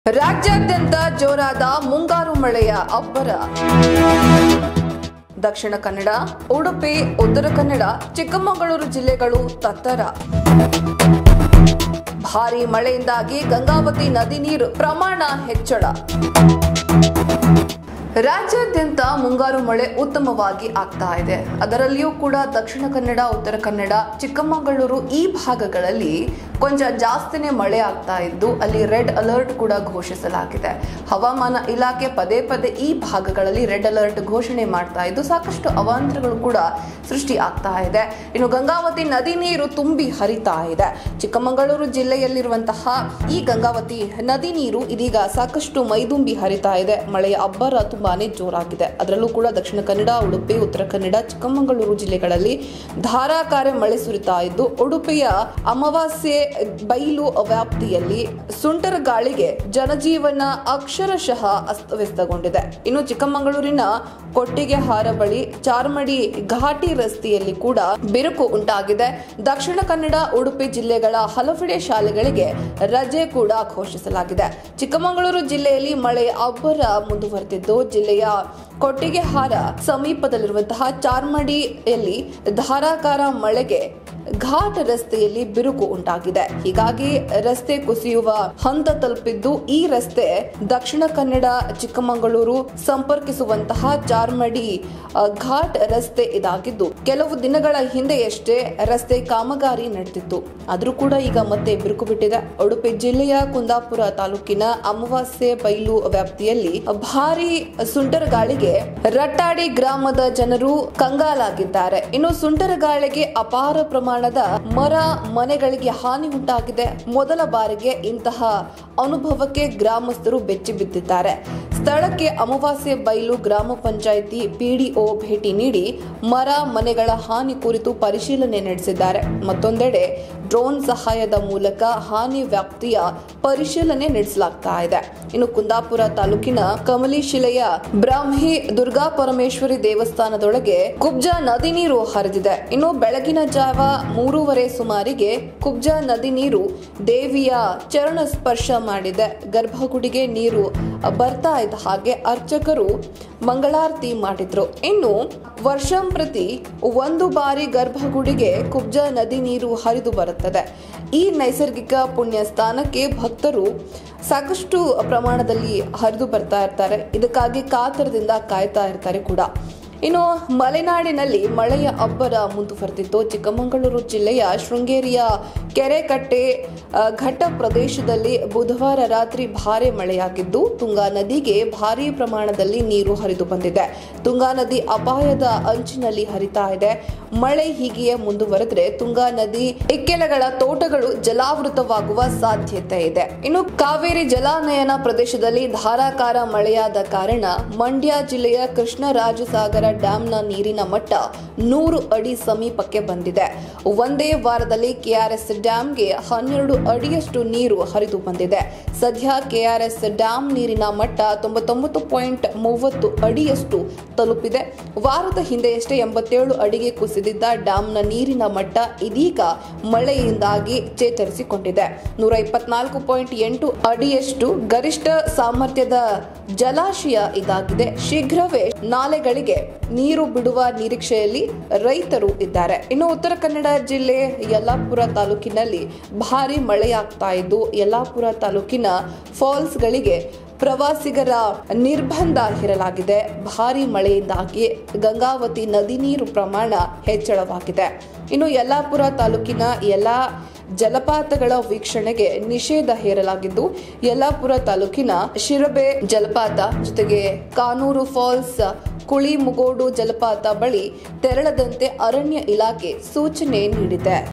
ರಾಜ್ಯಾದ್ಯಂತ ಜೋರಾದ ಮುಂಗಾರು ಮಳೆಯ ಅಬ್ಬರ. ದಕ್ಷಿಣ ಕನ್ನಡ, ಉಡುಪಿ, ಉತ್ತರ ಕನ್ನಡ, ಚಿಕ್ಕಮಗಳೂರು ಜಿಲ್ಲೆಗಳು ತತ್ತರ. ಭಾರೀ ಮಳೆಯಿಂದಾಗಿ ಗಂಗಾವತಿ ನದಿ ನೀರು ಪ್ರಮಾಣ ಹೆಚ್ಚಳ. ರಾಜ್ಯಾದ್ಯಂತ ಮುಂಗಾರು ಮಳೆ ಉತ್ತಮವಾಗಿ ಆಗ್ತಾ ಇದೆ. ಅದರಲ್ಲಿಯೂ ಕೂಡ ದಕ್ಷಿಣ ಕನ್ನಡ, ಉತ್ತರ ಕನ್ನಡ, ಚಿಕ್ಕಮಗಳೂರು ಈ ಭಾಗಗಳಲ್ಲಿ ಕೊಂಚ ಜಾಸ್ತಿನೇ ಮಳೆ ಆಗ್ತಾ ಇದ್ದು ಅಲ್ಲಿ ರೆಡ್ ಅಲರ್ಟ್ ಕೂಡ ಘೋಷಿಸಲಾಗಿದೆ. ಹವಾಮಾನ ಇಲಾಖೆ ಪದೇ ಪದೇ ಈ ಭಾಗಗಳಲ್ಲಿ ರೆಡ್ ಅಲರ್ಟ್ ಘೋಷಣೆ ಮಾಡ್ತಾ ಇದ್ದು ಸಾಕಷ್ಟು ಅವಾಂತರಗಳು ಕೂಡ ಸೃಷ್ಟಿ ಆಗ್ತಾ ಇದೆ. ಇನ್ನು ಗಂಗಾವತಿ ನದಿ ನೀರು ತುಂಬಿ ಹರಿತಾ ಇದೆ. ಚಿಕ್ಕಮಗಳೂರು ಜಿಲ್ಲೆಯಲ್ಲಿರುವಂತಹ ಈ ಗಂಗಾವತಿ ನದಿ ನೀರು ಇದೀಗ ಸಾಕಷ್ಟು ಮೈದುಂಬಿ ಹರಿತಾ ಇದೆ. ಮಳೆಯ ಅಬ್ಬರ ತುಂಬಾನೇ ಜೋರಾಗಿದೆ. ಅದರಲ್ಲೂ ಕೂಡ ದಕ್ಷಿಣ ಕನ್ನಡ, ಉಡುಪಿ, ಉತ್ತರ ಕನ್ನಡ, ಚಿಕ್ಕಮಗಳೂರು ಜಿಲ್ಲೆಗಳಲ್ಲಿ ಧಾರಾಕಾರ ಮಳೆ ಸುರಿತಾ ಇದ್ದು ಉಡುಪಿಯ ಅಮಾವಾಸ್ಯೆ ಬೈಲು ವ್ಯಾಪ್ತಿಯಲ್ಲಿ ಸುಂಟರ ಗಾಳಿಗೆ ಜನಜೀವನ ಅಕ್ಷರಶಃ ಅಸ್ತವ್ಯಸ್ತಗೊಂಡಿದೆ. ಇನ್ನು ಚಿಕ್ಕಮಗಳೂರಿನ ಕೊಟ್ಟಿಗೆಹಾರ ಬಳಿ ಚಾರ್ಮಡಿ ಘಾಟಿ ರಸ್ತೆಯಲ್ಲಿ ಕೂಡ ಬಿರುಕು ಉಂಟಾಗಿದೆ. ದಕ್ಷಿಣ ಕನ್ನಡ, ಉಡುಪಿ ಜಿಲ್ಲೆಗಳ ಹಲವೆಡೆ ಶಾಲೆಗಳಿಗೆ ರಜೆ ಕೂಡ ಘೋಷಿಸಲಾಗಿದೆ. ಚಿಕ್ಕಮಗಳೂರು ಜಿಲ್ಲೆಯಲ್ಲಿ ಮಳೆಯ ಅಬ್ಬರ ಮುಂದುವರೆದಿದ್ದು ಜಿಲ್ಲೆಯ ಕೊಟ್ಟಿಗೆಹಾರ ಸಮೀಪದಲ್ಲಿರುವಂತಹ ಚಾರ್ಮಡಿಯಲ್ಲಿ ಧಾರಾಕಾರ ಮಳೆಗೆ ಘಾಟ್ ರಸ್ತೆಯಲ್ಲಿ ಬಿರುಕು ಉಂಟಾಗಿದೆ. ಹೀಗಾಗಿ ರಸ್ತೆ ಕುಸಿಯುವ ಹಂತ ತಲುಪಿದ್ದು ಈ ರಸ್ತೆ ದಕ್ಷಿಣ ಕನ್ನಡ, ಚಿಕ್ಕಮಗಳೂರು ಸಂಪರ್ಕಿಸುವಂತಹ ಚಾರ್ಮಡಿ ಘಾಟ್ ರಸ್ತೆ ಇದಾಗಿದ್ದು ಕೆಲವು ದಿನಗಳ ಹಿಂದೆಯಷ್ಟೇ ರಸ್ತೆ ಕಾಮಗಾರಿ ನಡೆದಿತ್ತು. ಆದ್ರೂ ಕೂಡ ಈಗ ಮತ್ತೆ ಬಿರುಕು ಬಿಟ್ಟಿದೆ. ಉಡುಪಿ ಜಿಲ್ಲೆಯ ಕುಂದಾಪುರ ತಾಲೂಕಿನ ಅಮಾವಾಸ್ಯೆ ಬೈಲು ವ್ಯಾಪ್ತಿಯಲ್ಲಿ ಭಾರಿ ಸುಂಟರ ಗಾಳಿಗೆ ರಟ್ಟಾಡಿ ಗ್ರಾಮದ ಜನರು ಕಂಗಾಲಾಗಿದ್ದಾರೆ. ಇನ್ನು ಸುಂಟರ ಗಾಳಿಗೆ ಅಪಾರ ಪ್ರಮಾಣದ ಮರ ಮನೆಗಳಿಗೆ ಹಾನಿ ಉಂಟಾಗಿದೆ. ಮೊದಲ ಬಾರಿಗೆ ಇಂತಹ ಅನುಭವಕ್ಕೆ ಗ್ರಾಮಸ್ಥರು ಬೆಚ್ಚಿ ಬಿದ್ದಿದ್ದಾರೆ. ಸ್ಥಳಕ್ಕೆ ಅಮಾವಾಸ್ಯೆ ಬೈಲು ಗ್ರಾಮ ಪಂಚಾಯಿತಿ ಪಿಡಿಒ ಭೇಟಿ ನೀಡಿ ಮರ ಮನೆಗಳ ಹಾನಿ ಕುರಿತು ಪರಿಶೀಲನೆ ನಡೆಸಿದ್ದಾರೆ. ಮತ್ತೊಂದೆಡೆ ಡ್ರೋನ್ ಸಹಾಯದ ಮೂಲಕ ಹಾನಿ ವ್ಯಾಪ್ತಿಯ ಪರಿಶೀಲನೆ ನಡೆಸಲಾಗ್ತಾ ಇದೆ. ಇನ್ನು ಕುಂದಾಪುರ ತಾಲೂಕಿನ ಕಮಲಿಶಿಲೆಯ ಬ್ರಾಹ್ಮಿ ದುರ್ಗಾ ಪರಮೇಶ್ವರಿ ದೇವಸ್ಥಾನದೊಳಗೆ ಕುಬ್ಜಾ ನದಿ ನೀರು ಹರಿದಿದೆ. ಇನ್ನು ಬೆಳಗಿನ ಜಾವ 3:30 ಸುಮಾರಿಗೆ ಕುಬ್ಜಾ ನದಿ ನೀರು ದೇವಿಯ ಚರಣ ಸ್ಪರ್ಶ ಮಾಡಿದೆ. ಗರ್ಭಗುಡಿಗೆ ನೀರು ಬರ್ತಾ ಇದ್ದ ಹಾಗೆ ಅರ್ಚಕರು ಮಂಗಳಾರತಿ ಮಾಡಿದ್ರು. ಇನ್ನು ವರ್ಷಂಪ್ರತಿ ಒಂದು ಬಾರಿ ಗರ್ಭಗುಡಿಗೆ ಕುಬ್ಜಾ ನದಿ ನೀರು ಹರಿದು ಬರುತ್ತದೆ. ಈ ನೈಸರ್ಗಿಕ ಪುಣ್ಯ ಸ್ಥಾನಕ್ಕೆ ಭಕ್ತರು ಸಾಕಷ್ಟು ಪ್ರಮಾಣದಲ್ಲಿ ಹರಿದು ಬರ್ತಾ ಇರ್ತಾರೆ. ಇದಕ್ಕಾಗಿ ಕಾತರದಿಂದ ಕಾಯ್ತಾ ಇರ್ತಾರೆ ಕೂಡ. ಇನ್ನು ಮಲೆನಾಡಿನಲ್ಲಿ ಮಳೆಯ ಅಬ್ಬರ ಮುಂದುವರೆದಿತ್ತು. ಚಿಕ್ಕಮಗಳೂರು ಜಿಲ್ಲೆಯ ಶೃಂಗೇರಿಯ ಕೆರೆಕಟ್ಟೆ ಘಟ್ಟ ಪ್ರದೇಶದಲ್ಲಿ ಬುಧವಾರ ರಾತ್ರಿ ಭಾರೀ ಮಳೆಯಾಗಿದ್ದು ತುಂಗಾ ನದಿಗೆ ಭಾರೀ ಪ್ರಮಾಣದಲ್ಲಿ ನೀರು ಹರಿದು ಬಂದಿದೆ. ತುಂಗಾ ನದಿ ಅಪಾಯದ ಅಂಚಿನಲ್ಲಿ ಹರಿತಾ ಇದೆ. ಮಳೆ ಹೀಗೆಯೇ ಮುಂದುವರೆದ್ರೆ ತುಂಗಾ ನದಿ ಇಕ್ಕೆಲಗಳ ತೋಟಗಳು ಜಲಾವೃತವಾಗುವ ಸಾಧ್ಯತೆ ಇದೆ. ಇನ್ನು ಕಾವೇರಿ ಜಲಾನಯನ ಪ್ರದೇಶದಲ್ಲಿ ಧಾರಾಕಾರ ಮಳೆಯಾದ ಕಾರಣ ಮಂಡ್ಯ ಜಿಲ್ಲೆಯ ಕೃಷ್ಣರಾಜಸಾಗರ ಡ್ಯಾಂನ ನೀರಿನ ಮಟ್ಟ 100 ಅಡಿ ಸಮೀಪಕ್ಕೆ ಬಂದಿದೆ. ಒಂದೇ ವಾರದಲ್ಲಿ ಕೆಆರ್ಎಸ್ ಡ್ಯಾಂಗೆ 12 ಅಡಿಯಷ್ಟು ನೀರು ಹರಿದು ಬಂದಿದೆ. ಸದ್ಯ ಕೆಆರ್ಎಸ್ ಡ್ಯಾಂ ನೀರಿನ ಮಟ್ಟ 99.30 ಅಡಿಯಷ್ಟು ತಲುಪಿದೆ. ವಾರದ ಹಿಂದೆಯಷ್ಟೇ 87 ಅಡಿಗೆ ಕುಸಿದಿದ್ದ ಡ್ಯಾಂನ ನೀರಿನ ಮಟ್ಟ ಇದೀಗ ಮಳೆಯಿಂದಾಗಿ ಚೇತರಿಸಿಕೊಂಡಿದೆ. 124.8 ಅಡಿಯಷ್ಟು ಗರಿಷ್ಠ ಸಾಮರ್ಥ್ಯದ ಜಲಾಶಯ ಇದಾಗಿದೆ. ಶೀಘ್ರವೇ ನಾಲೆಗಳಿಗೆ ನೀರು ಬಿಡುವ ನಿರೀಕ್ಷೆಯಲ್ಲಿ ರೈತರು ಇದ್ದಾರೆ. ಇನ್ನು ಉತ್ತರ ಕನ್ನಡ ಜಿಲ್ಲೆ ಯಲ್ಲಾಪುರ ತಾಲೂಕಿನಲ್ಲಿ ಭಾರೀ ಮಳೆಯಾಗ್ತಾ ಇದ್ದು ಯಲ್ಲಾಪುರ ತಾಲೂಕಿನ ಫಾಲ್ಸ್ಗಳಿಗೆ ಪ್ರವಾಸಿಗರ ನಿರ್ಬಂಧ ಹೇರಲಾಗಿದೆ. ಭಾರೀ ಮಳೆಯಿಂದಾಗಿ ಗಂಗಾವತಿ ನದಿ ನೀರು ಪ್ರಮಾಣ ಹೆಚ್ಚಳವಾಗಿದೆ. ಇನ್ನು ಯಲ್ಲಾಪುರ ತಾಲೂಕಿನ ಎಲ್ಲಾ ಜಲಪಾತಗಳ ವೀಕ್ಷಣೆಗೆ ನಿಷೇಧ ಹೇರಲಾಗಿದ್ದು ಯಲ್ಲಾಪುರ ತಾಲೂಕಿನ ಶಿರಬೆ ಜಲಪಾತ ಜೊತೆಗೆ ಕಾನೂರು ಫಾಲ್ಸ್, ಕುಳಿಮುಗೋಡು ಜಲಪಾತ ಬಳಿ ತೆರಳದಂತೆ ಅರಣ್ಯ ಇಲಾಖೆ ಸೂಚನೆ ನೀಡಿದೆ.